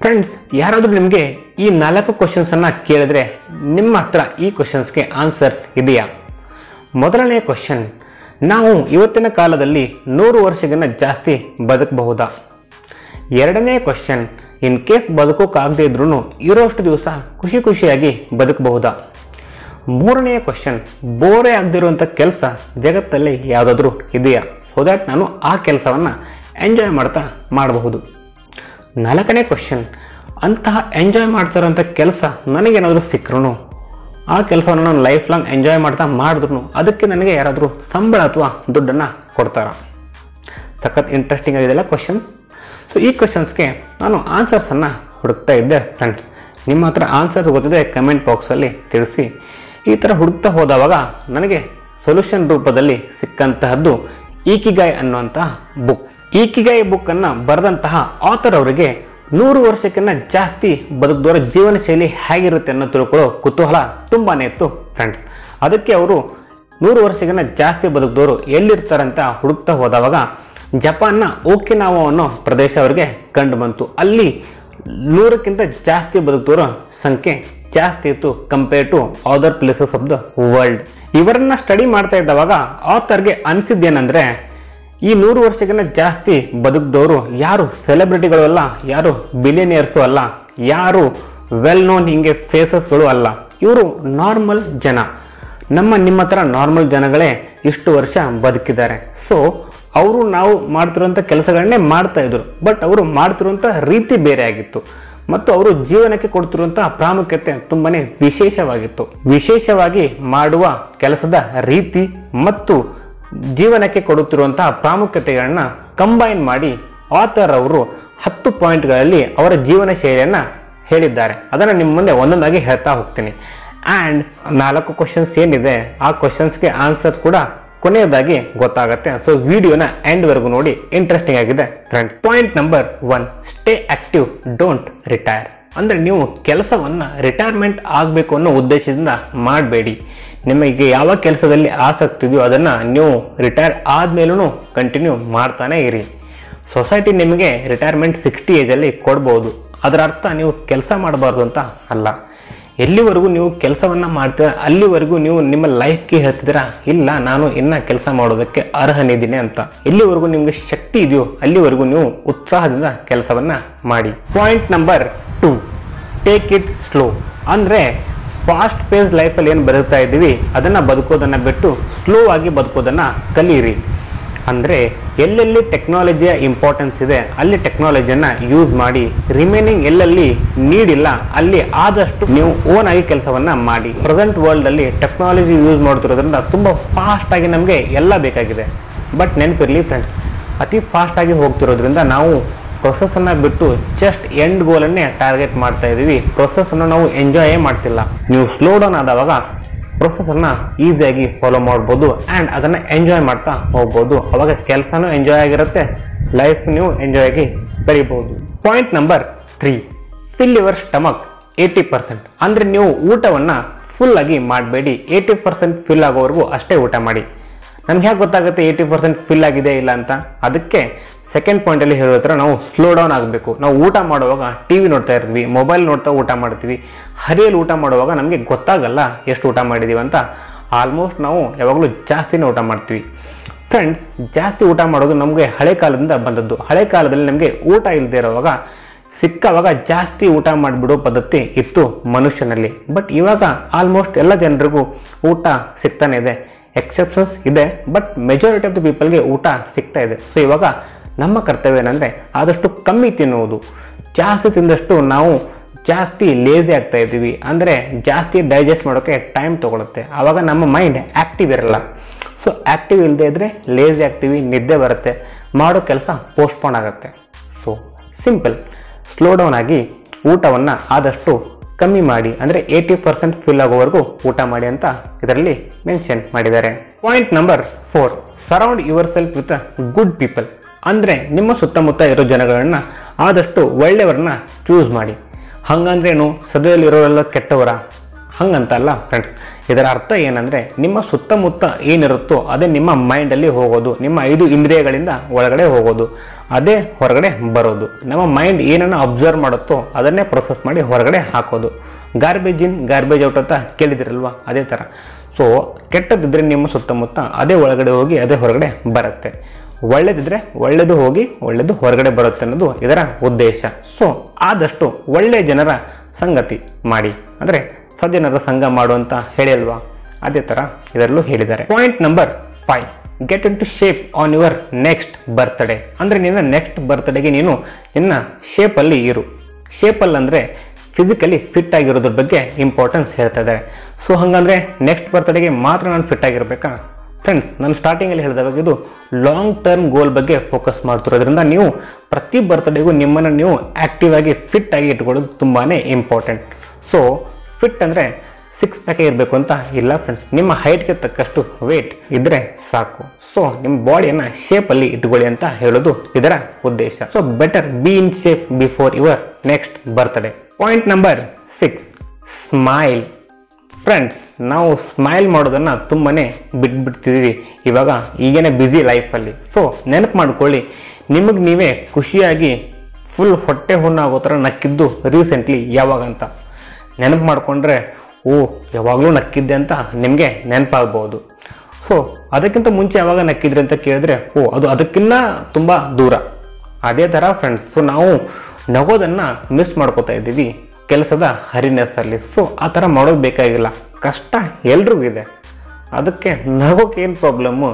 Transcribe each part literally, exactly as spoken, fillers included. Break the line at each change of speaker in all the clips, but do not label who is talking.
Friends, ಯಾರಾದರೂ ನಿಮಗೆ ಈ ನಾಲ್ಕು ಕ್ವಶನ್ಸ್ ಅನ್ನ ಕೇಳಿದ್ರೆ ನಿಮ್ಮ ಹತ್ರ ಈ ಕ್ವಶನ್ಸ್ಗೆ ಆನ್ಸರ್ಸ್ ಇದೆಯಾ? ಮೊದಲನೇ ಕ್ವಶನ್, ನಾವು ಇವತ್ತಿನ ಕಾಲದಲ್ಲಿ ನೂರು ವರ್ಷಕ್ಕಿಂತ ಜಾಸ್ತಿ ಬದುಕಬಹುದಾ? ಎರಡನೇ ಕ್ವಶನ್, ಇನ್ ಕೇಸ್ ಬದುಕೋಕ್ಕಾಗದೇ ಇದ್ರೂ ಇರೋಷ್ಟು ದಿವಸ ಖುಷಿ ಖುಷಿಯಾಗಿ ಬದುಕಬಹುದಾ? ಮೂರನೇ ಕ್ವಶನ್, ಬೋರೇ ಆಗದಿರುವಂಥ ಕೆಲಸ ಜಗತ್ತಲ್ಲಿ ಯಾವುದಾದ್ರೂ ಇದೆಯಾ? ಸೊ ದ್ಯಾಟ್ ನಾನು ಆ ಕೆಲಸವನ್ನು ಎಂಜಾಯ್ ಮಾಡ್ತಾ ಮಾಡಬಹುದು. ನಾಲ್ಕನೇ ಕ್ವಶನ್, ಅಂತಹ ಎಂಜಾಯ್ ಮಾಡ್ತಾರಂಥ ಕೆಲಸ ನನಗೇನಾದರೂ ಸಿಕ್ಕರೂ ಆ ಕೆಲಸವನ್ನು ನಾನು ಲೈಫ್ ಲಾಂಗ್ ಎಂಜಾಯ್ ಮಾಡ್ತಾ ಮಾಡಿದ್ರು ಅದಕ್ಕೆ ನನಗೆ ಯಾರಾದರೂ ಸಂಬಳ ಅಥವಾ ದುಡ್ಡನ್ನು ಕೊಡ್ತಾರಾ? ಸಖತ್ ಇಂಟ್ರೆಸ್ಟಿಂಗ್ ಆಗಿದೆಲ್ಲ ಕ್ವಶನ್ಸ್. ಸೊ ಈ ಕ್ವಶನ್ಸ್ಗೆ ನಾನು ಆನ್ಸರ್ಸನ್ನು ಹುಡುಕ್ತಾ ಇದ್ದೆ. ಫ್ರೆಂಡ್ಸ್, ನಿಮ್ಮ ಹತ್ರ ಆನ್ಸರ್ಸ್ ಗೊತ್ತಿದೆ ಕಮೆಂಟ್ ಬಾಕ್ಸಲ್ಲಿ ತಿಳಿಸಿ. ಈ ಥರ ಹುಡುಕ್ತಾ ಹೋದವಾಗ ನನಗೆ ಸೊಲ್ಯೂಷನ್ ರೂಪದಲ್ಲಿ ಸಿಕ್ಕಂತಹದ್ದು ಇಕಿಗಾಯ್ ಅನ್ನುವಂತಹ ಬುಕ್. ಇಕಿಗಾಯ್ ಬುಕ್ಕನ್ನು ಬರೆದಂತಹ ಆಥರ್ ಅವರಿಗೆ ನೂರು ವರ್ಷಕ್ಕಿಂತ ಜಾಸ್ತಿ ಬದುಕಿದವರ ಜೀವನ ಶೈಲಿ ಹೇಗಿರುತ್ತೆ ಅನ್ನೋ ತಿಳ್ಕೊಳ್ಳೋ ಕುತೂಹಲ ತುಂಬಾನೇ ಇತ್ತು ಫ್ರೆಂಡ್ಸ್. ಅದಕ್ಕೆ ಅವರು ನೂರು ವರ್ಷಕ್ಕಿಂತ ಜಾಸ್ತಿ ಬದುಕಿದವರು ಎಲ್ಲಿರ್ತಾರಂತ ಹುಡುಕ್ತಾ ಹೋದವಾಗ ಜಪಾನ್ನ ಓಕಿನಾವಾ ಅನ್ನೋ ಪ್ರದೇಶ ಅವರಿಗೆ ಕಂಡು ಬಂತು. ಅಲ್ಲಿ ನೂರಕ್ಕಿಂತ ಜಾಸ್ತಿ ಬದುಕಿದವರ ಸಂಖ್ಯೆ ಜಾಸ್ತಿ ಇತ್ತು compare to other places of the world. ಇವರನ್ನ ಸ್ಟಡಿ ಮಾಡ್ತಾ ಇದ್ದವಾಗ ಆಥರ್ಗೆ ಅನಿಸಿದ್ದೇನೆಂದ್ರೆ, ಈ ನೂರು ವರ್ಷಕ್ಕಿಂತ ಜಾಸ್ತಿ ಬದುಕಿದವರು ಯಾರು ಸೆಲೆಬ್ರಿಟಿಗಳು ಅಲ್ಲ, ಯಾರು ಬಿಲಿಯನಿಯರ್ಸು ಅಲ್ಲ, ಯಾರು ವೆಲ್ ನೋನ್ ಹಿಂಗೆ ಫೇಸಸ್ಗಳು ಅಲ್ಲ. ಇವರು ನಾರ್ಮಲ್ ಜನ, ನಮ್ಮ ನಿಮ್ಮ ಹತ್ರ ನಾರ್ಮಲ್ ಜನಗಳೇ ಇಷ್ಟು ವರ್ಷ ಬದುಕಿದ್ದಾರೆ. ಸೊ ಅವರು ನಾವು ಮಾಡ್ತಿರುವಂಥ ಕೆಲಸಗಳನ್ನೇ ಮಾಡ್ತಾ ಇದ್ರು, ಬಟ್ ಅವರು ಮಾಡ್ತಿರುವಂಥ ರೀತಿ ಬೇರೆ ಆಗಿತ್ತು ಮತ್ತು ಅವರು ಜೀವನಕ್ಕೆ ಕೊಡ್ತಿರುವಂತಹ ಪ್ರಾಮುಖ್ಯತೆ ತುಂಬಾನೇ ವಿಶೇಷವಾಗಿತ್ತು. ವಿಶೇಷವಾಗಿ ಮಾಡುವ ಕೆಲಸದ ರೀತಿ ಮತ್ತು ಜೀವನಕ್ಕೆ ಕೊಡುತ್ತಿರುವಂತಹ ಪ್ರಾಮುಖ್ಯತೆಗಳನ್ನ ಕಂಬೈನ್ ಮಾಡಿ ಆಥರ್ ಅವರು ಹತ್ತು ಪಾಯಿಂಟ್ಗಳಲ್ಲಿ ಅವರ ಜೀವನ ಶೈಲಿಯನ್ನ ಹೇಳಿದ್ದಾರೆ. ಅದನ್ನು ನಿಮ್ಮ ಮುಂದೆ ಒಂದೊಂದಾಗಿ ಹೇಳ್ತಾ ಹೋಗ್ತೀನಿ. ಆ್ಯಂಡ್ ನಾಲ್ಕು ಕ್ವಶನ್ಸ್ ಏನಿದೆ ಆ ಕ್ವಶನ್ಸ್ಗೆ ಆನ್ಸರ್ ಕೂಡ ಕೊನೆಯದಾಗಿ ಗೊತ್ತಾಗುತ್ತೆ. ಸೊ ವಿಡಿಯೋನ ಎಂಡ್ ವರೆಗೂ ನೋಡಿ, ಇಂಟ್ರೆಸ್ಟಿಂಗ್ ಆಗಿದೆ friends. Point number one, stay active, don't retire. ಅಂದ್ರೆ ನೀವು ಕೆಲಸವನ್ನ ರಿಟೈರ್ಮೆಂಟ್ ಆಗಬೇಕು ಅನ್ನೋ ಉದ್ದೇಶದಿಂದ ಮಾಡಬೇಡಿ. ನಿಮಗೆ ಯಾವ ಕೆಲಸದಲ್ಲಿ ಆಸಕ್ತಿ ಇದೆಯೋ ಅದನ್ನ ನೀವು ರಿಟೈರ್ ಆದ್ಮೇಲೂ ಕಂಟಿನ್ಯೂ ಮಾಡ್ತಾನೆ ಇರಿ. ಸೊಸೈಟಿ ನಿಮಗೆ ರಿಟೈರ್ಮೆಂಟ್ ಸಿಕ್ಸ್ಟಿ ಏಜಲ್ಲಿ ಕೊಡ್ಬೋದು, ಅದರ ಅರ್ಥ ನೀವು ಕೆಲಸ ಮಾಡಬಾರ್ದು ಅಂತ ಅಲ್ಲ. ಎಲ್ಲಿವರೆಗೂ ನೀವು ಕೆಲಸವನ್ನ ಮಾಡ್ತೀರ ಅಲ್ಲಿವರೆಗೂ ನೀವು ನಿಮ್ಮ ಲೈಫ್ಗೆ ಹೇಳ್ತಿದ್ದೀರಾ, ಇಲ್ಲ ನಾನು ಇನ್ನ ಕೆಲಸ ಮಾಡೋದಕ್ಕೆ ಅರ್ಹನಿದ್ದೀನಿ ಅಂತ. ಎಲ್ಲಿವರೆಗೂ ನಿಮ್ಗೆ ಶಕ್ತಿ ಇದೆಯೋ ಅಲ್ಲಿವರೆಗೂ ನೀವು ಉತ್ಸಾಹದಿಂದ ಕೆಲಸವನ್ನ ಮಾಡಿ. Point number two, take it slow. ಅಂದ್ರೆ ಫಾಸ್ಟ್ ಪೇಸ್ ಲೈಫಲ್ಲಿ ಏನು ಬದುಕ್ತಾ ಇದ್ದೀವಿ ಅದನ್ನ ಬದುಕೋದನ್ನ ಬಿಟ್ಟು ಸ್ಲೋ ಆಗಿ ಬದುಕೋದನ್ನ ಕಲಿಯಿರಿ. ಅಂದರೆ ಎಲ್ಲೆಲ್ಲಿ ಟೆಕ್ನಾಲಜಿಯ ಇಂಪಾರ್ಟೆನ್ಸ್ ಇದೆ ಅಲ್ಲಿ ಟೆಕ್ನಾಲಜಿಯನ್ನು ಯೂಸ್ ಮಾಡಿ, ರಿಮೈನಿಂಗ್ ಎಲ್ಲೆಲ್ಲಿ ನೀಡಿಲ್ಲ ಅಲ್ಲಿ ಆದಷ್ಟು ನೀವು ಓನ್ ಆಗಿ ಕೆಲಸವನ್ನ ಮಾಡಿ. ಪ್ರೆಸೆಂಟ್ ವರ್ಲ್ಡ್ ಅಲ್ಲಿ ಟೆಕ್ನಾಲಜಿ ಯೂಸ್ ಮಾಡ್ತಿರೋದ್ರಿಂದ ತುಂಬ ಫಾಸ್ಟ್ ಆಗಿ ನಮಗೆ ಎಲ್ಲ ಬೇಕಾಗಿದೆ. ಬಟ್ ನೆನಪಿರಲಿ ಫ್ರೆಂಡ್ಸ್, ಅತಿ ಫಾಸ್ಟ್ ಆಗಿ ಹೋಗ್ತಿರೋದ್ರಿಂದ ನಾವು ಪ್ರೊಸೆಸ್ ಅನ್ನ ಬಿಟ್ಟು ಜಸ್ಟ್ ಎಂಡ್ ಗೋಲ್ ಅನ್ನೇ ಟಾರ್ಗೆಟ್ ಮಾಡ್ತಾ ಇದೀವಿ. ಪ್ರೊಸೆಸ್ ಅನ್ನು ನಾವು ಎಂಜಾಯೇ ಮಾಡ್ತಿಲ್ಲ. ನೀವು ಸ್ಲೋ ಡೌನ್ ಆದವಾಗ ಪ್ರೊಸೆಸ್ ಅನ್ನ ಈಸಿಯಾಗಿ ಫಾಲೋ ಮಾಡ್ಬೋದು ಆ್ಯಂಡ್ ಅದನ್ನ ಎಂಜಾಯ್ ಮಾಡ್ತಾ ಹೋಗ್ಬೋದು. ಅವಾಗ ಕೆಲಸನೂ ಎಂಜಾಯ್ ಆಗಿರುತ್ತೆ, ಲೈಫ್ ನೀವು ಎಂಜಾಯ್ ಆಗಿ ಬೆಳಿಬಹುದು. Point number three, fill your stomach eighty percent. ಅಂದ್ರೆ ನೀವು ಊಟವನ್ನ ಫುಲ್ ಆಗಿ ಮಾಡಬೇಡಿ, ಏಯ್ಟಿ ಪರ್ಸೆಂಟ್ ಫಿಲ್ ಆಗೋವರೆಗೂ ಅಷ್ಟೇ ಊಟ ಮಾಡಿ. ನಮ್ಗೆ ಹೇಗೆ ಗೊತ್ತಾಗುತ್ತೆ ಏಯ್ಟಿ ಪರ್ಸೆಂಟ್ ಫಿಲ್ ಆಗಿದೆ ಇಲ್ಲ ಅಂತ? ಅದಕ್ಕೆ ಸೆಕೆಂಡ್ ಪಾಯಿಂಟ್ ಅಲ್ಲಿ ಹೇಳೋ ಹತ್ರ ನಾವು ಸ್ಲೋ ಡೌನ್ ಆಗಬೇಕು. ನಾವು ಊಟ ಮಾಡುವಾಗ ಟಿ ವಿ ನೋಡ್ತಾ ಇರ್ತೀವಿ, ಮೊಬೈಲ್ ನೋಡ್ತಾ ಊಟ ಮಾಡ್ತೀವಿ. ಹರಿಯಲ್ಲಿ ಊಟ ಮಾಡುವಾಗ ನಮಗೆ ಗೊತ್ತಾಗಲ್ಲ ಎಷ್ಟು ಊಟ ಮಾಡಿದೀವಿ ಅಂತ. ಆಲ್ಮೋಸ್ಟ್ ನಾವು ಯಾವಾಗಲೂ ಜಾಸ್ತಿನೇ ಊಟ ಮಾಡ್ತೀವಿ. ಫ್ರೆಂಡ್ಸ್, ಜಾಸ್ತಿ ಊಟ ಮಾಡೋದು ನಮಗೆ ಹಳೆ ಕಾಲದಿಂದ ಬಂದದ್ದು. ಹಳೆ ಕಾಲದಲ್ಲಿ ನಮಗೆ ಊಟ ಇಲ್ಲದೆ ಇರೋವಾಗ ಸಿಕ್ಕವಾಗ ಜಾಸ್ತಿ ಊಟ ಮಾಡಿಬಿಡೋ ಪದ್ಧತಿ ಇತ್ತು ಮನುಷ್ಯನಲ್ಲಿ. ಬಟ್ ಇವಾಗ ಆಲ್ಮೋಸ್ಟ್ ಎಲ್ಲ ಜನರಿಗೂ ಊಟ ಸಿಗ್ತಾನೆ ಇದೆ. ಎಕ್ಸೆಪ್ಷನ್ಸ್ ಇದೆ, ಬಟ್ ಮೆಜಾರಿಟಿ ಆಫ್ ದ ಪೀಪಲ್ಗೆ ಊಟ ಸಿಗ್ತಾ ಇದೆ. ಸೊ ಇವಾಗ ನಮ್ಮ ಕರ್ತವ್ಯ ಏನಂದರೆ ಆದಷ್ಟು ಕಮ್ಮಿ ತಿನ್ನುವುದು. ಜಾಸ್ತಿ ತಿಂದಷ್ಟು ನಾವು ಜಾಸ್ತಿ ಲೇಜಿ ಆಗ್ತಾ ಇದ್ದೀವಿ, ಅಂದರೆ ಜಾಸ್ತಿ ಡೈಜೆಸ್ಟ್ ಮಾಡೋಕ್ಕೆ ಟೈಮ್ ತೊಗೊಳುತ್ತೆ. ಆವಾಗ ನಮ್ಮ ಮೈಂಡ್ ಆ್ಯಕ್ಟಿವ್ ಇರಲ್ಲ. ಸೊ ಆ್ಯಕ್ಟಿವ್ ಇಲ್ಲದೆ ಇದ್ದರೆ ಲೇಜಿ ಆಗ್ತೀವಿ, ನಿದ್ದೆ ಬರುತ್ತೆ, ಮಾಡೋ ಕೆಲಸ ಪೋಸ್ಟ್ಪೋನ್ ಆಗುತ್ತೆ. ಸೊ ಸಿಂಪಲ್, ಸ್ಲೋ ಡೌನ್ ಆಗಿ ಊಟವನ್ನು ಆದಷ್ಟು ಕಮ್ಮಿ ಮಾಡಿ, ಅಂದರೆ ಏಯ್ಟಿ ಪರ್ಸೆಂಟ್ ಫಿಲ್ ಆಗೋವರೆಗೂ ಊಟ ಮಾಡಿ ಅಂತ ಇದರಲ್ಲಿ ಮೆನ್ಷನ್ ಮಾಡಿದ್ದಾರೆ. Point number four, surround yourself with good people. ಅಂದರೆ ನಿಮ್ಮ ಸುತ್ತಮುತ್ತ ಇರೋ ಜನಗಳನ್ನ ಆದಷ್ಟು ಒಳ್ಳೆಯವರನ್ನ ಚೂಸ್ ಮಾಡಿ. ಹಂಗಂದ್ರೇನು ಸದೆಯಲ್ಲಿ ಇರೋರೆಲ್ಲ ಕೆಟ್ಟವರ? ಹಂಗಂತಲ್ಲ ಫ್ರೆಂಡ್ಸ್. ಇದರ ಅರ್ಥ ಏನಂದರೆ ನಿಮ್ಮ ಸುತ್ತಮುತ್ತ ಏನಿರುತ್ತೋ ಅದೇ ನಿಮ್ಮ ಮೈಂಡಲ್ಲಿ ಹೋಗೋದು, ನಿಮ್ಮ ಐದು ಇಂದ್ರಿಯಗಳಿಂದ ಒಳಗಡೆ ಹೋಗೋದು, ಅದೇ ಹೊರಗಡೆ ಬರೋದು. ನಮ್ಮ ಮೈಂಡ್ ಏನನ್ನು ಅಬ್ಸರ್ವ್ ಮಾಡುತ್ತೋ ಅದನ್ನೇ ಪ್ರೊಸೆಸ್ ಮಾಡಿ ಹೊರಗಡೆ ಹಾಕೋದು. ಗಾರ್ಬೇಜ್ ಇನ್ ಗಾರ್ಬೇಜ್ ಔಟ್ ಅಂತ ಕೇಳಿದಿರಲ್ವ, ಅದೇ ಥರ. ಸೊ ಕೆಟ್ಟದಿದ್ದರೆ ನಿಮ್ಮ ಸುತ್ತಮುತ್ತ ಅದೇ ಒಳಗಡೆ ಹೋಗಿ ಅದೇ ಹೊರಗಡೆ ಬರುತ್ತೆ, ಒಳ್ಳೇದಿದ್ರೆ ಒಳ್ಳೇದು ಹೋಗಿ ಒಳ್ಳೇದು ಹೊರಗಡೆ ಬರುತ್ತೆ ಅನ್ನೋದು ಇದರ ಉದ್ದೇಶ. ಸೊ ಆದಷ್ಟು ಒಳ್ಳೆಯ ಜನರ ಸಂಗತಿ ಮಾಡಿ, ಅಂದರೆ ಸಜ್ಜನರ ಸಂಘ ಮಾಡುವಂತ ಹೇಳಿ ಅಲ್ವಾ, ಅದೇ ಥರ ಇದರಲ್ಲೂ ಹೇಳಿದ್ದಾರೆ. Point number five, get into shape on your next birthday. ಅಂದರೆ ನಿನ್ನ ನೆಕ್ಸ್ಟ್ ಬರ್ತ್ಡೇಗೆ ನೀನು ನಿನ್ನ ಶೇಪಲ್ಲಿ ಇರು. ಶೇಪಲ್ಲಿ ಅಂದರೆ ಫಿಸಿಕಲಿ ಫಿಟ್ ಆಗಿರೋದ್ರ ಬಗ್ಗೆ ಇಂಪಾರ್ಟೆನ್ಸ್ ಹೇಳ್ತಾ ಇದ್ದಾರೆ. ಸೊ ಹಾಗಂದರೆ ನೆಕ್ಸ್ಟ್ ಬರ್ತ್ಡೇಗೆ ಮಾತ್ರ ನಾನು ಫಿಟ್ ಆಗಿರಬೇಕಾ? ಫ್ರೆಂಡ್ಸ್, ನಾನು ಸ್ಟಾರ್ಟಿಂಗಲ್ಲಿ ಹೇಳಿದಾಗ ಇದು ಲಾಂಗ್ ಟರ್ಮ್ ಗೋಲ್ ಬಗ್ಗೆ ಫೋಕಸ್ ಮಾಡ್ತಿರೋದ್ರಿಂದ ನೀವು ಪ್ರತಿ ಬರ್ತ್ಡೇಗೂ ನಿಮ್ಮನ್ನು ನೀವು ಆ್ಯಕ್ಟಿವ್ ಆಗಿ ಫಿಟ್ ಆಗಿ ಇಟ್ಕೊಳ್ಳೋದು ತುಂಬಾ ಇಂಪಾರ್ಟೆಂಟ್. ಸೊ ಫಿಟ್ ಅಂದರೆ ಸಿಕ್ಸ್ ಪ್ಯಾಕೇ ಇರಬೇಕು ಅಂತ ಇಲ್ಲ ಫ್ರೆಂಡ್ಸ್, ನಿಮ್ಮ ಹೈಟ್ಗೆ ತಕ್ಕಷ್ಟು ವೇಟ್ ಇದ್ದರೆ ಸಾಕು. ಸೊ ನಿಮ್ಮ ಬಾಡಿಯನ್ನು ಶೇಪಲ್ಲಿ ಇಟ್ಕೊಳ್ಳಿ ಅಂತ ಹೇಳೋದು ಇದರ ಉದ್ದೇಶ. So better be in shape before your next birthday. Point number six, smile. Friends, ನಾವು ಸ್ಮೈಲ್ ಮಾಡೋದನ್ನು ತುಂಬಾ ಬಿಟ್ಬಿಡ್ತಿದ್ದೀವಿ ಇವಾಗ ಈಗೇನೆ ಬ್ಯುಸಿ ಲೈಫಲ್ಲಿ. ಸೊ ನೆನಪು ಮಾಡ್ಕೊಳ್ಳಿ, ನಿಮಗೆ ನೀವೇ ಖುಷಿಯಾಗಿ ಫುಲ್ ಹೊಟ್ಟೆ ಹುಣ್ಣಾಗೋ ಥರ ನಕ್ಕಿದ್ದು ರೀಸೆಂಟ್ಲಿ ಯಾವಾಗಂತ ನೆನಪು ಮಾಡಿಕೊಂಡ್ರೆ ಓ ಯಾವಾಗಲೂ ನಕ್ಕಿದ್ದೆ ಅಂತ ನಿಮಗೆ ನೆನಪಾಗ್ಬೋದು. ಸೊ ಅದಕ್ಕಿಂತ ಮುಂಚೆ ಯಾವಾಗ ನಕ್ಕಿದ್ರಿ ಅಂತ ಕೇಳಿದ್ರೆ ಓ ಅದು ಅದಕ್ಕಿಂತ ತುಂಬ ದೂರ. ಅದೇ ಥರ ಫ್ರೆಂಡ್ಸ್, ಸೊ ನಾವು ನಗೋದನ್ನು ಮಿಸ್ ಮಾಡ್ಕೋತಾ ಇದ್ದೀವಿ ಕೆಲಸದ ಹರಿನೆಸ್ಸಲ್ಲಿ. ಸೊ ಆ ಥರ ಮಾಡೋದು ಬೇಕಾಗಿಲ್ಲ, ಕಷ್ಟ ಎಲ್ರಿಗೂ ಇದೆ, ಅದಕ್ಕೆ ನಗೋಕೆ ಏನು ಪ್ರಾಬ್ಲಮ್ಮು?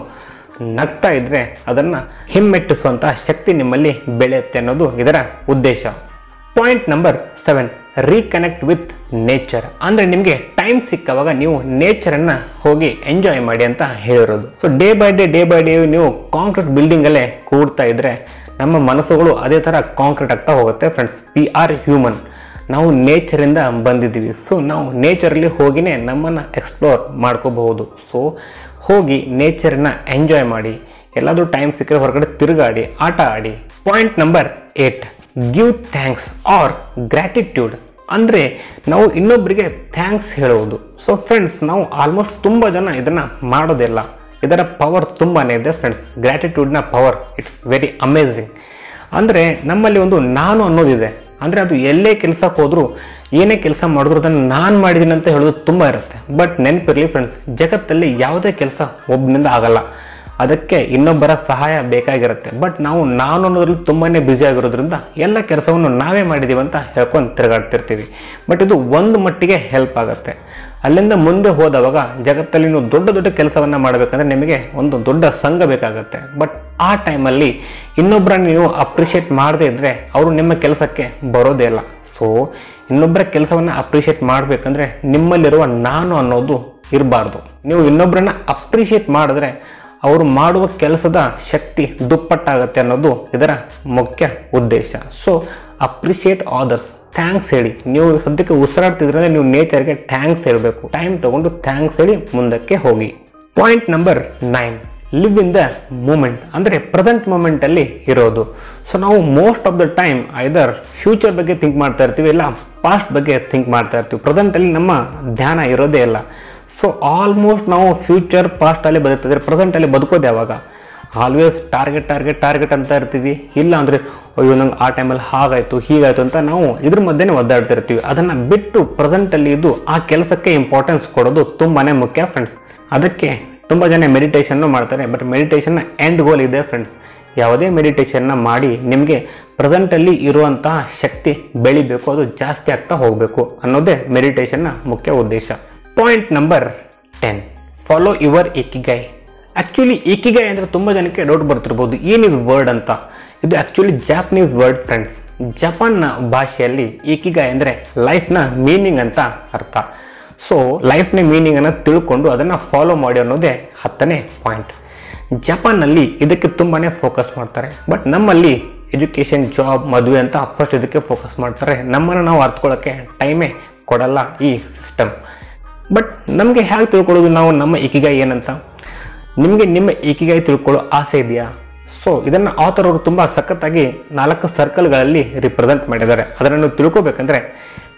ನಗ್ತಾ ಇದ್ದರೆ ಅದನ್ನು ಹಿಮ್ಮೆಟ್ಟಿಸುವಂಥ ಶಕ್ತಿ ನಿಮ್ಮಲ್ಲಿ ಬೆಳೆಯುತ್ತೆ ಅನ್ನೋದು ಇದರ ಉದ್ದೇಶ. Point number seven, reconnect with nature. ಅಂದರೆ ನಿಮಗೆ ಟೈಮ್ ಸಿಕ್ಕವಾಗ ನೀವು ನೇಚರನ್ನು ಹೋಗಿ ಎಂಜಾಯ್ ಮಾಡಿ ಅಂತ ಹೇಳಿರೋದು. So day by day day by day ನೀವು ಕಾಂಕ್ರೀಟ್ ಬಿಲ್ಡಿಂಗಲ್ಲೇ ಕೂಡ್ತಾ ಇದ್ದರೆ ನಮ್ಮ ಮನಸ್ಸುಗಳು ಅದೇ ಥರ ಕಾಂಕ್ರೀಟ್ ಆಗ್ತಾ ಹೋಗುತ್ತೆ ಫ್ರೆಂಡ್ಸ್. ವಿ ಆರ್ ಹ್ಯೂಮನ್, ನಾವು ನೇಚರಿಂದ ಬಂದಿದ್ದೀವಿ. ಸೊ ನಾವು ನೇಚರಲ್ಲಿ ಹೋಗಿನೇ ನಮ್ಮನ್ನು ಎಕ್ಸ್ಪ್ಲೋರ್ ಮಾಡ್ಕೋಬಹುದು. ಸೊ ಹೋಗಿ ನೇಚರನ್ನ ಎಂಜಾಯ್ ಮಾಡಿ, ಎಲ್ಲಾದರೂ ಟೈಮ್ ಸಿಕ್ಕರೆ ಹೊರಗಡೆ ತಿರುಗಾಡಿ, ಆಟ ಆಡಿ. Point number eight, give thanks or gratitude. ಅಂದರೆ ನಾವು ಇನ್ನೊಬ್ಬರಿಗೆ ಥ್ಯಾಂಕ್ಸ್ ಹೇಳುವುದು. ಸೊ ಫ್ರೆಂಡ್ಸ್, ನಾವು ಆಲ್ಮೋಸ್ಟ್ ತುಂಬ ಜನ ಇದನ್ನು ಮಾಡೋದಿಲ್ಲ. ಇದರ ಪವರ್ ತುಂಬಾ ಇದೆ ಫ್ರೆಂಡ್ಸ್. ಗ್ರ್ಯಾಟಿಟ್ಯೂಡ್ನ ಪವರ್ ಇಟ್ಸ್ ವೆರಿ ಅಮೇಝಿಂಗ್. ಅಂದರೆ ನಮ್ಮಲ್ಲಿ ಒಂದು ನಾನು ಅನ್ನೋದಿದೆ. ಅಂದರೆ ಅದು ಎಲ್ಲೇ ಕೆಲಸಕ್ಕೆ ಹೋದರೂ ಏನೇ ಕೆಲಸ ಮಾಡಿದ್ರು ಅದನ್ನು ನಾನು ಮಾಡಿದ್ದೀನಿ ಅಂತ ಹೇಳೋದು ತುಂಬ ಇರುತ್ತೆ. ಬಟ್ ನೆನಪಿರಲಿ ಫ್ರೆಂಡ್ಸ್, ಜಗತ್ತಲ್ಲಿ ಯಾವುದೇ ಕೆಲಸ ಒಬ್ಬನಿಂದ ಆಗಲ್ಲ, ಅದಕ್ಕೆ ಇನ್ನೊಬ್ಬರ ಸಹಾಯ ಬೇಕಾಗಿರುತ್ತೆ. ಬಟ್ ನಾವು ನಾನು ಅನ್ನೋದ್ರಲ್ಲಿ ತುಂಬಾ ಬ್ಯುಸಿ ಆಗಿರೋದ್ರಿಂದ ಎಲ್ಲ ಕೆಲಸವನ್ನು ನಾವೇ ಮಾಡಿದ್ದೀವಿ ಅಂತ ಹೇಳ್ಕೊಂಡು ತಿರುಗಾಡ್ತಿರ್ತೀವಿ. ಬಟ್ ಇದು ಒಂದು ಮಟ್ಟಿಗೆ ಹೆಲ್ಪ್ ಆಗುತ್ತೆ. ಅಲ್ಲಿಂದ ಮುಂದೆ ಹೋದವಾಗ ಜಗತ್ತಲ್ಲಿ ನೀವು ದೊಡ್ಡ ದೊಡ್ಡ ಕೆಲಸವನ್ನು ಮಾಡಬೇಕಂದ್ರೆ ನಿಮಗೆ ಒಂದು ದೊಡ್ಡ ಸಂಘ ಬೇಕಾಗುತ್ತೆ. ಬಟ್ ಆ ಟೈಮಲ್ಲಿ ಇನ್ನೊಬ್ಬರನ್ನು ನೀವು ಅಪ್ರಿಷಿಯೇಟ್ ಮಾಡದೇ ಇದ್ದರೆ ಅವರು ನಿಮ್ಮ ಕೆಲಸಕ್ಕೆ ಬರೋದೇ ಇಲ್ಲ. ಸೊ ಇನ್ನೊಬ್ಬರ ಕೆಲಸವನ್ನು ಅಪ್ರಿಷಿಯೇಟ್ ಮಾಡಬೇಕಂದ್ರೆ ನಿಮ್ಮಲ್ಲಿರುವ ನಾನು ಅನ್ನೋದು ಇರಬಾರ್ದು. ನೀವು ಇನ್ನೊಬ್ಬರನ್ನ ಅಪ್ರಿಷಿಯೇಟ್ ಮಾಡಿದ್ರೆ ಅವರು ಮಾಡುವ ಕೆಲಸದ ಶಕ್ತಿ ದುಪ್ಪಟ್ಟಾಗುತ್ತೆ ಅನ್ನೋದು ಇದರ ಮುಖ್ಯ ಉದ್ದೇಶ. ಸೊ ಅಪ್ರಿಷಿಯೇಟ್ ಆದರ್ಸ್, ಥ್ಯಾಂಕ್ಸ್ ಹೇಳಿ. ನೀವು ಸದ್ಯಕ್ಕೆ ಉಸಿರಾಡ್ತಿದ್ರೆ ನೀವು ನೇಚರ್ಗೆ ಥ್ಯಾಂಕ್ಸ್ ಹೇಳಬೇಕು. ಟೈಮ್ ತಗೊಂಡು ಥ್ಯಾಂಕ್ಸ್ ಹೇಳಿ ಮುಂದಕ್ಕೆ ಹೋಗಿ. Point number nine, live in the moment. ಅಂದರೆ ಪ್ರೆಸೆಂಟ್ ಮೂಮೆಂಟಲ್ಲಿ ಇರೋದು. ಸೊ ನಾವು most of the time either future ಬಗ್ಗೆ ಥಿಂಕ್ ಮಾಡ್ತಾ ಇರ್ತೀವಿ, ಇಲ್ಲ ಪಾಸ್ಟ್ ಬಗ್ಗೆ ಥಿಂಕ್ ಮಾಡ್ತಾ ಇರ್ತೀವಿ. ಪ್ರೆಸೆಂಟಲ್ಲಿ ನಮ್ಮ ಧ್ಯಾನ ಇರೋದೇ ಇಲ್ಲ. ಸೊ ಆಲ್ಮೋಸ್ಟ್ ನಾವು ಫ್ಯೂಚರ್ ಪಾಸ್ಟಲ್ಲಿ ಬದುಕ್ತಿದ್ರೆ ಪ್ರೆಸೆಂಟಲ್ಲಿ ಬದುಕೋದು ಯಾವಾಗ? ಆಲ್ವೇಸ್ ಟಾರ್ಗೆಟ್ ಟಾರ್ಗೆಟ್ ಟಾರ್ಗೆಟ್ ಅಂತ ಇರ್ತೀವಿ. ಇಲ್ಲ ಅಂದರೆ ಅಯ್ಯೋ ನಂಗೆ ಆ ಟೈಮಲ್ಲಿ ಹಾಗಾಯಿತು ಹೀಗಾಯಿತು ಅಂತ ನಾವು ಇದ್ರ ಮಧ್ಯೆನೇ ಒದ್ದಾಡ್ತಿರ್ತೀವಿ. ಅದನ್ನು ಬಿಟ್ಟು ಪ್ರೆಸೆಂಟಲ್ಲಿ ಇದ್ದು ಆ ಕೆಲಸಕ್ಕೆ ಇಂಪಾರ್ಟೆನ್ಸ್ ಕೊಡೋದು ತುಂಬಾ ಮುಖ್ಯ ಫ್ರೆಂಡ್ಸ್. ಅದಕ್ಕೆ ತುಂಬ ಜನ ಮೆಡಿಟೇಷನ್ನು ಮಾಡ್ತಾರೆ. ಬಟ್ ಮೆಡಿಟೇಷನ್ನ ಎಂಡ್ ಗೋಲ್ ಇದೆ ಫ್ರೆಂಡ್ಸ್. ಯಾವುದೇ ಮೆಡಿಟೇಷನ್ನ ಮಾಡಿ ನಿಮಗೆ ಪ್ರೆಸೆಂಟಲ್ಲಿ ಇರುವಂತಹ ಶಕ್ತಿ ಬೆಳಿಬೇಕು, ಅದು ಜಾಸ್ತಿ ಆಗ್ತಾ ಹೋಗಬೇಕು ಅನ್ನೋದೇ ಮೆಡಿಟೇಷನ್ನ ಮುಖ್ಯ ಉದ್ದೇಶ. Point number ten, follow your ikigai. Actually ikigai ಅಂದರೆ ತುಂಬ ಜನಕ್ಕೆ ಡೌಟ್ ಬರ್ತಿರ್ಬೋದು, ಏನಿದು ವರ್ಡ್ ಅಂತ. ಇದು ಆ್ಯಕ್ಚುಲಿ ಜಾಪನೀಸ್ ವರ್ಡ್ ಫ್ರೆಂಡ್ಸ್. ಜಪಾನ್ನ ಭಾಷೆಯಲ್ಲಿ ಇಕಿಗೈ ಅಂದರೆ ಲೈಫ್ನ ಮೀನಿಂಗ್ ಅಂತ ಅರ್ಥ. ಸೊ ಲೈಫ್ನ ಮೀನಿಂಗನ್ನು ತಿಳ್ಕೊಂಡು ಅದನ್ನು ಫಾಲೋ ಮಾಡಿ ಅನ್ನೋದೇ ಹತ್ತನೇ ಪಾಯಿಂಟ್. ಜಪಾನ್ನಲ್ಲಿ ಇದಕ್ಕೆ ತುಂಬಾ ಫೋಕಸ್ ಮಾಡ್ತಾರೆ. ಬಟ್ ನಮ್ಮಲ್ಲಿ ಎಜುಕೇಷನ್, ಜಾಬ್, ಮದುವೆ ಅಂತ ಫಸ್ಟ್ ಇದಕ್ಕೆ ಫೋಕಸ್ ಮಾಡ್ತಾರೆ. ನಮ್ಮನ್ನು ನಾವು ಅರ್ಥಕೊಳ್ಳೋಕ್ಕೆ ಟೈಮೇ ಕೊಡಲ್ಲ ಈ ಸಿಸ್ಟಮ್. ಬಟ್ ನಮಗೆ ಹೇಗೆ ತಿಳ್ಕೊಳ್ಳೋದು ನಾವು ನಮ್ಮ ಇಕಿಗೈ ಏನಂತ? ನಿಮಗೆ ನಿಮ್ಮ ಇಕಿಗೈ ತಿಳ್ಕೊಳ್ಳೋ ಆಸೆ ಇದೆಯಾ? ಸೊ ಇದನ್ನು ಆಥರ್ ಅವರು ತುಂಬ ಸಖತ್ತಾಗಿ ನಾಲ್ಕು ಸರ್ಕಲ್ಗಳಲ್ಲಿ ರಿಪ್ರೆಸೆಂಟ್ ಮಾಡಿದ್ದಾರೆ. ಅದನ್ನು ನೀವು ತಿಳ್ಕೊಬೇಕಂದ್ರೆ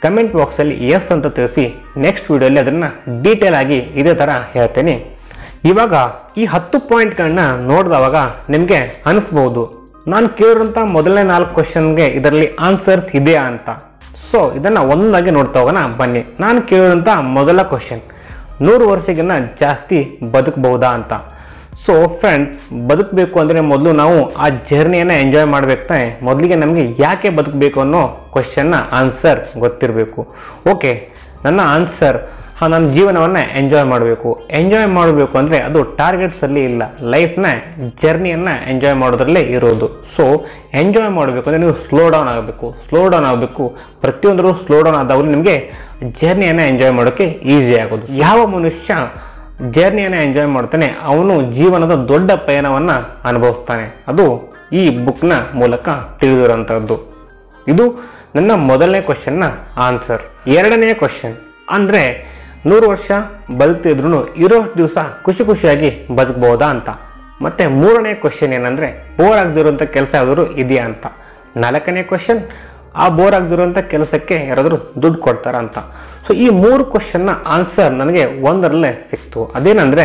ಕಮೆಂಟ್ ಬಾಕ್ಸಲ್ಲಿ ಎಸ್ ಅಂತ ತಿಳಿಸಿ. ನೆಕ್ಸ್ಟ್ ವಿಡಿಯೋಲಿ ಅದನ್ನು ಡೀಟೇಲ್ ಆಗಿ ಇದೇ ಥರ ಹೇಳ್ತೇನೆ. ಇವಾಗ ಈ ಹತ್ತು ಪಾಯಿಂಟ್ಗಳನ್ನ ನೋಡಿದವಾಗ ನಿಮಗೆ ಅನಿಸ್ಬೋದು ನಾನು ಕೇಳಿರೋಂಥ ಮೊದಲನೇ ನಾಲ್ಕು ಕ್ವಶನ್ಗೆ ಇದರಲ್ಲಿ ಆನ್ಸರ್ಸ್ ಇದೆಯಾ ಅಂತ. ಸೊ ಇದನ್ನು ಒಂದಾಗಿ ನೋಡ್ತಾ ಹೋಗೋಣ ಬನ್ನಿ. ನಾನು ಕೇಳಿರೋಂಥ ಮೊದಲ ಕ್ವಶನ್, ನೂರು ವರ್ಷಕ್ಕಿಂತ ಜಾಸ್ತಿ ಬದುಕಬಹುದಾ ಅಂತ. ಸೊ ಫ್ರೆಂಡ್ಸ್, ಬದುಕಬೇಕು ಅಂದರೆ ಮೊದಲು ನಾವು ಆ ಜರ್ನಿಯನ್ನು ಎಂಜಾಯ್ ಮಾಡಬೇಕು ತಾನೆ. ಮೊದಲಿಗೆ ನಮಗೆ ಯಾಕೆ ಬದುಕಬೇಕು ಅನ್ನೋ ಕ್ವಶನ್ನ ಆನ್ಸರ್ ಗೊತ್ತಿರಬೇಕು. ಓಕೆ, ನನ್ನ ಆನ್ಸರ್ ಹಾಂ, ನನ್ನ ಜೀವನವನ್ನು ಎಂಜಾಯ್ ಮಾಡಬೇಕು. ಎಂಜಾಯ್ ಮಾಡಬೇಕು ಅಂದರೆ ಅದು ಟಾರ್ಗೆಟ್ಸಲ್ಲಿ ಇಲ್ಲ, ಲೈಫ್ನ ಜರ್ನಿಯನ್ನು ಎಂಜಾಯ್ ಮಾಡೋದ್ರಲ್ಲೇ ಇರೋದು. ಸೊ ಎಂಜಾಯ್ ಮಾಡಬೇಕು ಅಂದರೆ ನೀವು ಸ್ಲೋ ಡೌನ್ ಆಗಬೇಕು. ಸ್ಲೋ ಡೌನ್ ಆಗಬೇಕು. ಪ್ರತಿಯೊಂದರೂ ಸ್ಲೋ ಡೌನ್ ಆದಾಗಲೂ ನಿಮಗೆ ಜರ್ನಿಯನ್ನು ಎಂಜಾಯ್ ಮಾಡೋಕ್ಕೆ ಈಸಿ ಆಗೋದು. ಯಾವ ಮನುಷ್ಯ ಜರ್ನಿಯನ್ನು ಎಂಜಾಯ್ ಮಾಡ್ತಾನೆ ಅವನು ಜೀವನದ ದೊಡ್ಡ ಪಯಣವನ್ನು ಅನುಭವಿಸ್ತಾನೆ. ಅದು ಈ ಬುಕ್ನ ಮೂಲಕ ತಿಳಿದಿರೋಂಥದ್ದು. ಇದು ನನ್ನ ಮೊದಲನೇ ಕ್ವಶನ್ನ ಆನ್ಸರ್. ಎರಡನೇ ಕ್ವಶನ್ ಅಂದರೆ ನೂರು ವರ್ಷ ಬದುಕ್ತಿದ್ರು ಇರೋಷ್ಟು ದಿವಸ ಖುಷಿ ಖುಷಿಯಾಗಿ ಬದುಕಬಹುದಾ ಅಂತ. ಮತ್ತು ಮೂರನೇ ಕ್ವಶನ್ ಏನಂದರೆ ಬೋರ್ ಆಗದಿರುವಂಥ ಕೆಲಸ ಯಾವ್ದಾದ್ರು ಇದೆಯಾ ಅಂತ. ನಾಲ್ಕನೇ ಕ್ವಶನ್, ಆ ಬೋರ್ ಆಗದಿರುವಂಥ ಕೆಲಸಕ್ಕೆ ಯಾರಾದರೂ ದುಡ್ಡು ಕೊಡ್ತಾರ ಅಂತ. ಸೊ ಈ ಮೂರು ಕ್ವಶನ್ನ ಆನ್ಸರ್ ನನಗೆ ಒಂದರಲ್ಲೇ ಸಿಕ್ತು. ಅದೇನೆಂದರೆ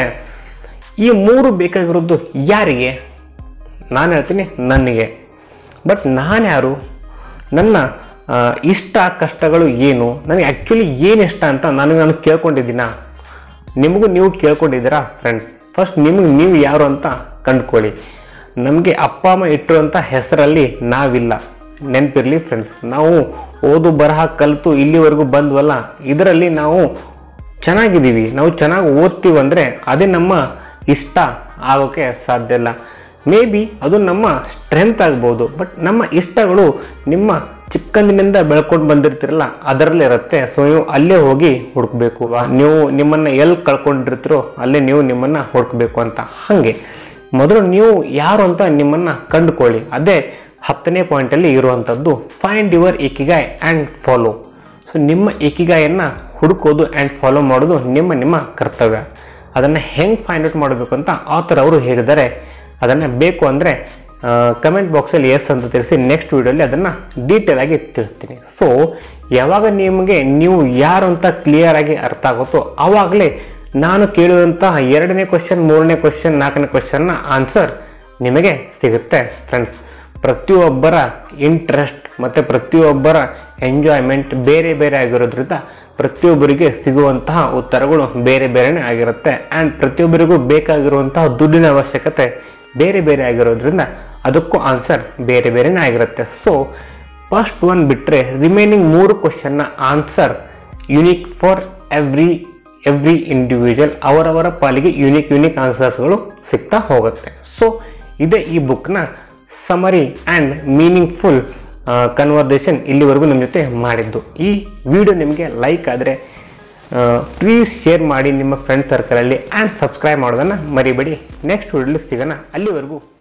ಈ ಮೂರು ಬೇಕಾಗಿರೋದು ಯಾರಿಗೆ? ನಾನು ಹೇಳ್ತೀನಿ ನನಗೆ. ಬಟ್ ನಾನು ಯಾರು? ನನ್ನ ಇಷ್ಟ ಕಷ್ಟಗಳು ಏನು? ನನಗೆ ಆ್ಯಕ್ಚುಲಿ ಏನು ಇಷ್ಟ ಅಂತ ನನಗೆ ನಾನು ಕೇಳ್ಕೊಂಡಿದ್ದೀನ? ನಿಮಗೂ ನೀವು ಕೇಳ್ಕೊಂಡಿದ್ದೀರಾ ಫ್ರೆಂಡ್ಸ್? ಫಸ್ಟ್ ನಿಮಗೆ ನೀವು ಯಾರು ಅಂತ ಕಂಡುಕೊಳ್ಳಿ. ನಮಗೆ ಅಪ್ಪ ಅಮ್ಮ ಇಟ್ಟಿರುವಂಥ ಹೆಸರಲ್ಲಿ ನಾವಿಲ್ಲ, ನೆನಪಿರಲಿ ಫ್ರೆಂಡ್ಸ್. ನಾವು ಓದು ಬರಹ ಕಲಿತು ಇಲ್ಲಿವರೆಗೂ ಬಂದ್ವಲ್ಲ, ಇದರಲ್ಲಿ ನಾವು ಚೆನ್ನಾಗಿದ್ದೀವಿ, ನಾವು ಚೆನ್ನಾಗಿ ಓದ್ತೀವಿ ಅಂದರೆ ಅದೇ ನಮ್ಮ ಇಷ್ಟ ಆಗೋಕ್ಕೆ ಸಾಧ್ಯ ಇಲ್ಲ. ಮೇ ಬಿ ಅದು ನಮ್ಮ ಸ್ಟ್ರೆಂತ್ ಆಗ್ಬೋದು. ಬಟ್ ನಮ್ಮ ಇಷ್ಟಗಳು ನಿಮ್ಮ ಚಿಕ್ಕಂದಿನಿಂದ ಬೆಳ್ಕೊಂಡು ಬಂದಿರ್ತೀರಲ್ಲ ಅದರಲ್ಲೇ ಇರುತ್ತೆ. ಸೊ ನೀವು ಅಲ್ಲೇ ಹೋಗಿ ಹುಡುಕ್ಬೇಕು. ನೀವು ನಿಮ್ಮನ್ನು ಎಲ್ಲಿ ಕಳ್ಕೊಂಡಿರ್ತೀರೋ ಅಲ್ಲೇ ನೀವು ನಿಮ್ಮನ್ನು ಹುಡುಕ್ಬೇಕು ಅಂತ. ಹಾಗೆ ಮೊದಲು ನೀವು ಯಾರು ಅಂತ ನಿಮ್ಮನ್ನು ಕಂಡುಕೊಳ್ಳಿ. ಅದೇ ಹತ್ತನೇ ಪಾಯಿಂಟಲ್ಲಿ ಇರುವಂಥದ್ದು, find your ikigai and follow. So ನಿಮ್ಮ ಇಕಿಗಾಯನ್ನು ಹುಡುಕೋದು ಆ್ಯಂಡ್ ಫಾಲೋ ಮಾಡೋದು ನಿಮ್ಮ ನಿಮ್ಮ ಕರ್ತವ್ಯ. ಅದನ್ನು ಹೆಂಗೆ ಫೈಂಡ್ ಔಟ್ ಮಾಡಬೇಕು ಅಂತ ಆಥರ್ ಅವರು ಹೇಳಿದ್ದಾರೆ. ಅದನ್ನು ಬೇಕು ಅಂದರೆ ಕಮೆಂಟ್ ಬಾಕ್ಸಲ್ಲಿ ಎಸ್ ಅಂತ ತಿಳಿಸಿ. ನೆಕ್ಸ್ಟ್ ವಿಡಿಯೋಲಿ ಅದನ್ನು ಡೀಟೇಲ್ ಆಗಿ ತಿಳಿಸ್ತೀನಿ. ಸೊ ಯಾವಾಗ ನಿಮಗೆ ನೀವು ಯಾರು ಅಂತ ಕ್ಲಿಯರ್ ಆಗಿ ಅರ್ಥ ಆಗುತ್ತೋ ಆವಾಗಲೇ ನಾನು ಕೇಳಿದಂತಹ ಎರಡನೇ ಕ್ವಶನ್, ಮೂರನೇ ಕ್ವಶನ್, ನಾಲ್ಕನೇ ಕ್ವಶನ್ನ ಆನ್ಸರ್ ನಿಮಗೆ ಸಿಗುತ್ತೆ ಫ್ರೆಂಡ್ಸ್. ಪ್ರತಿಯೊಬ್ಬರ ಇಂಟ್ರೆಸ್ಟ್ ಮತ್ತು ಪ್ರತಿಯೊಬ್ಬರ ಎಂಜಾಯ್ಮೆಂಟ್ ಬೇರೆ ಬೇರೆ ಆಗಿರೋದ್ರಿಂದ ಪ್ರತಿಯೊಬ್ಬರಿಗೆ ಸಿಗುವಂತಹ ಉತ್ತರಗಳು ಬೇರೆ ಬೇರೆನೇ ಆಗಿರುತ್ತೆ. ಆ್ಯಂಡ್ ಪ್ರತಿಯೊಬ್ಬರಿಗೂ ಬೇಕಾಗಿರುವಂತಹ ದುಡ್ಡಿನ ಅವಶ್ಯಕತೆ ಬೇರೆ ಬೇರೆ ಆಗಿರೋದ್ರಿಂದ ಅದಕ್ಕೂ ಆನ್ಸರ್ ಬೇರೆ ಬೇರೆನೇ ಆಗಿರುತ್ತೆ. ಸೊ ಫಸ್ಟ್ ಒನ್ ಬಿಟ್ಟರೆ ರಿಮೈನಿಂಗ್ ಮೂರು ಕ್ವಶನ್ನ answer unique for every every individual. ಅವರವರ ಪಾಲಿಗೆ ಯುನೀಕ್ ಯುನೀಕ್ ಆನ್ಸರ್ಸ್ಗಳು ಸಿಗ್ತಾ ಹೋಗುತ್ತೆ. ಸೊ ಇದೇ ಈ ಬುಕ್ನ ಸಮರಿ ಆ್ಯಂಡ್ ಮೀನಿಂಗ್ಫುಲ್ ಕನ್ವರ್ಸೇಷನ್ ಇಲ್ಲಿವರೆಗೂ ನಿಮ್ಮ ಜೊತೆ ಮಾಡಿದ್ದು. ಈ ವಿಡಿಯೋ ನಿಮಗೆ ಲೈಕ್ ಆದರೆ ಪ್ಲೀಸ್ ಶೇರ್ ಮಾಡಿ ನಿಮ್ಮ ಫ್ರೆಂಡ್ ಸರ್ಕಲಲ್ಲಿ ಆ್ಯಂಡ್ ಸಬ್ಸ್ಕ್ರೈಬ್ ಮಾಡೋದನ್ನು ಮರಿಬೇಡಿ. ನೆಕ್ಸ್ಟ್ ವಿಡಿಯೋಲಿ ಸಿಗೋಣ. ಅಲ್ಲಿವರೆಗೂ